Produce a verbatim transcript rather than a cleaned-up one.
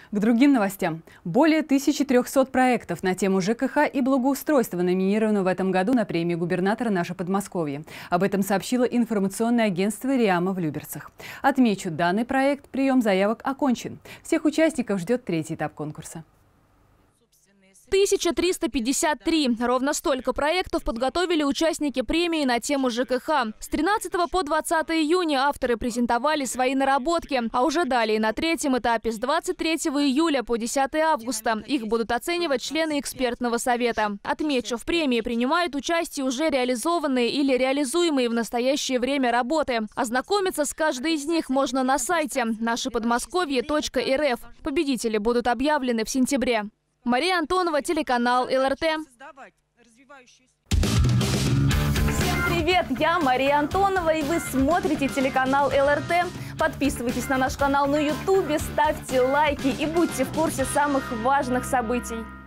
К другим новостям. Более тысячи трёхсот проектов на тему ЖКХ и благоустройства номинировано в этом году на премию губернатора «Наше Подмосковье». Об этом сообщило информационное агентство «Риама» в Люберцах. Отмечу, данный проект прием заявок окончен. Всех участников ждет третий этап конкурса. тысяча триста пятьдесят три. Ровно столько проектов подготовили участники премии на тему ЖКХ. С тринадцатого по двадцатое июня авторы презентовали свои наработки. А уже далее на третьем этапе с двадцать третьего июля по десятое августа их будут оценивать члены экспертного совета. Отмечу, в премии принимают участие уже реализованные или реализуемые в настоящее время работы. Ознакомиться с каждой из них можно на сайте наше подмосковье точка эр эф. Победители будут объявлены в сентябре. Мария Антонова, телеканал эл эр тэ. Всем привет! Я Мария Антонова, и вы смотрите телеканал эл эр тэ. Подписывайтесь на наш канал на ютубе, ставьте лайки и будьте в курсе самых важных событий.